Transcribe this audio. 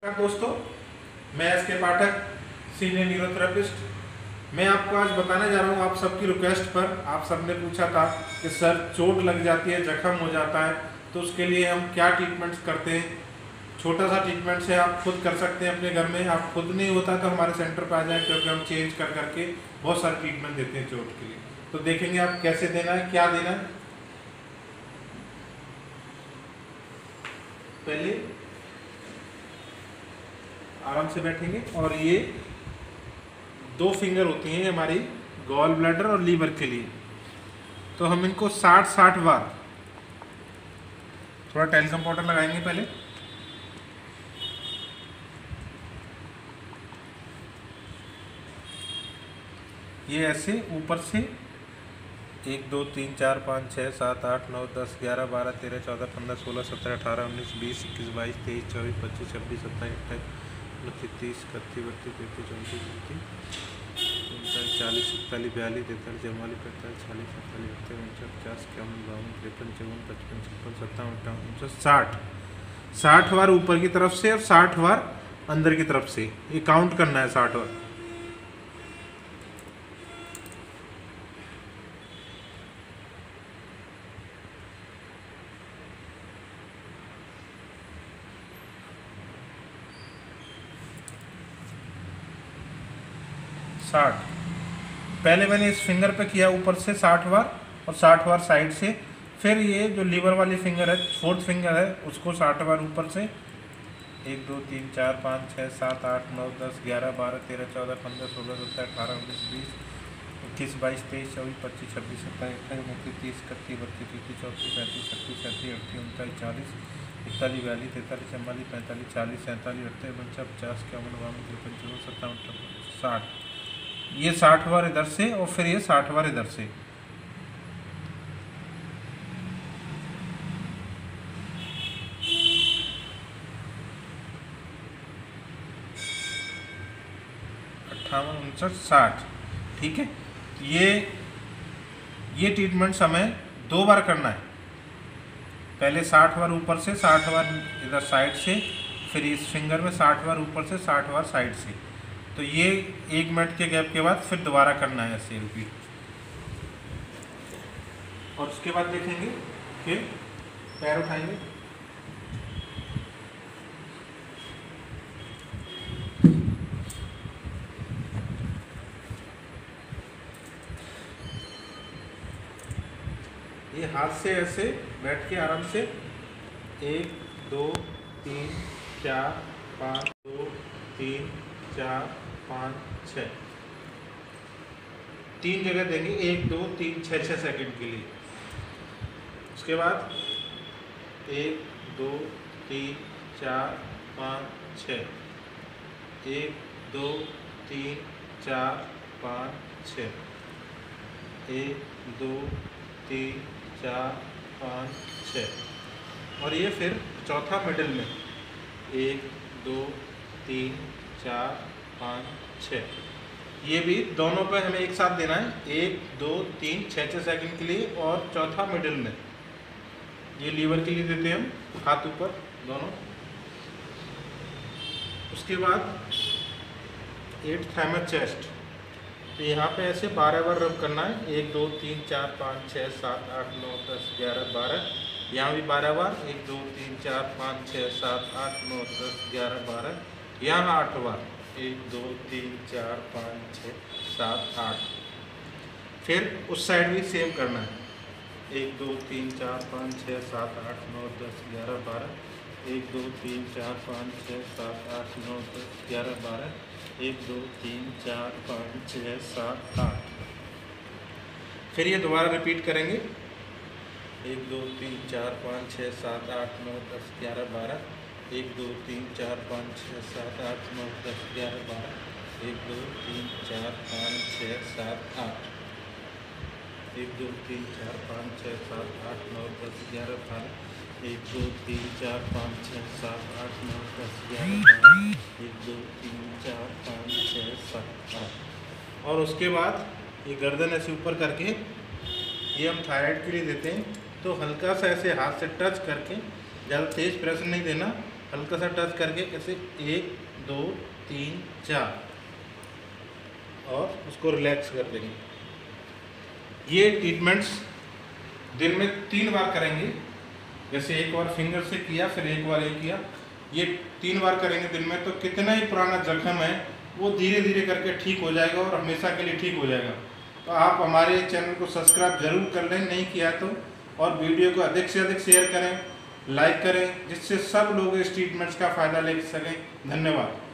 नमस्कार दोस्तों, मैं एस.के. पाठक, सीनियर न्यूरोथेरेपिस्ट। मैं आपको आज बताने जा रहा हूँ आप सबकी रिक्वेस्ट पर। आप सबने पूछा था कि सर चोट लग जाती है, जख्म हो जाता है, तो उसके लिए हम क्या ट्रीटमेंट्स करते हैं। छोटा सा ट्रीटमेंट से आप खुद कर सकते हैं अपने घर में। आप खुद नहीं होता तो हमारे सेंटर पर आ जाएं, क्योंकि हम चेंज कर करके बहुत सारे ट्रीटमेंट देते हैं चोट के लिए। तो देखेंगे आप कैसे देना है, क्या देना है। पहले आराम से बैठेंगे और ये 2 फिंगर होती हैं हमारी गॉल ब्लैडर और लीवर के लिए। तो हम इनको 60 बार थोड़ा टैल्कम पाउडर लगाएंगे पहले। ये ऐसे ऊपर से 1 2 3 4 5 6 7 8 9 10 11 12 13 14 15 16 17 18 19 20 21 22 23 24 25 26 27 28 29 30 31 32 33 34 35 40 41 42 43 44 45 46 47 48 49 50 51 52 53 54 55 56 57 58 60 बार ऊपर की तरफ से और 60 बार अंदर की तरफ से। ये काउंट करना है 60 बार। पहले मैंने इस फिंगर पे किया ऊपर से 60 बार और 60 बार साइड से। फिर ये जो लीवर वाली फिंगर है, 4th फिंगर है, उसको 60 बार ऊपर से। 1 2 3 4 5 6 7 8 9 10 11 12 13 14 15 16 17 18 19 20 21 22 23 24 25 26 27 28 29 30 31 32 33 34 35 36 37 38 39 40 41 42 43 44 45 46 47 48 49 50 51 52 53 54 57 60। ये 60 बार इधर से और फिर ये 60 बार इधर से। अट्ठावन 59 60। ठीक है, ये ट्रीटमेंट हमें 2 बार करना है। पहले 60 बार ऊपर से, 60 बार इधर साइड से, फिर इस फिंगर में 60 बार ऊपर से, 60 बार साइड से। तो ये 1 मिनट के गैप के बाद फिर दोबारा करना है ऐसे रिपीट। और उसके बाद देखेंगे कि पैर उठाएंगे, ये हाथ से ऐसे बैठ के आराम से 1 2 3 4 5 2 3 4 5 6 3 जगह देंगे, 1 2 3 6 6 सेकंड के लिए। उसके बाद 1 2 3 4 5 6 1 2 3 4 5 6 1 2 3 4 5 6। और ये फिर चौथा मिडिल में 1 2 3 4 5 6। ये भी दोनों पे हमें एक साथ देना है, 1 2 3 6 6 सेकंड के लिए। और चौथा मिडिल में, ये लीवर के लिए देते हैं हम, हाथ ऊपर दोनों। उसके बाद 8 थाइमस चेस्ट। तो यहाँ पे ऐसे 12 बार रब करना है, 1 2 3 4 5 6 7 8 9 10 11 12। यहाँ भी 12 बार, 1 2 3 4 5 6 7 8 9 10 11 12। यहाँ 8 बार, 1 2 3 4 5 6 7 8। फिर उस साइड भी सेम करना है, 1 2 3 4 5 6 7 8 9 10 11 12। 1 2 3 4 5 6 7 8 9 10 11 12। 1 2 3 4 5 6 7 8। फिर ये दोबारा रिपीट करेंगे, 1 2 3 4 5 6 7 8 9 10 11 12। 1 2 3 4 5 6 7 8 9 10 11 12। 1 2 3 4 5 6 7 8। 1 2 3 4 5 6 7 8 9 10 11 12। 1 2 3 4 5 6 7 8 9 10 11 12। 1 2 3 4 5 6 7 8। और उसके बाद ये गर्दन ऐसे ऊपर करके, ये हम थायराइड के लिए देते हैं। तो हल्का सा ऐसे हाथ से टच करके, ज़्यादा तेज प्रेशर नहीं देना, हल्का सा टच करके ऐसे 1 2 3 4 और उसको रिलैक्स कर देंगे। ये ट्रीटमेंट्स दिन में 3 बार करेंगे। जैसे एक बार फिंगर से किया, फिर एक बार ये किया, ये 3 बार करेंगे दिन में, तो कितना ही पुराना जख्म है वो धीरे धीरे करके ठीक हो जाएगा और हमेशा के लिए ठीक हो जाएगा। तो आप हमारे चैनल को सब्सक्राइब जरूर कर लें, नहीं किया तो, और वीडियो को अधिक से अधिक शेयर करें, लाइक करें, जिससे सब लोग इस ट्रीटमेंट्स का फ़ायदा ले सकें। धन्यवाद।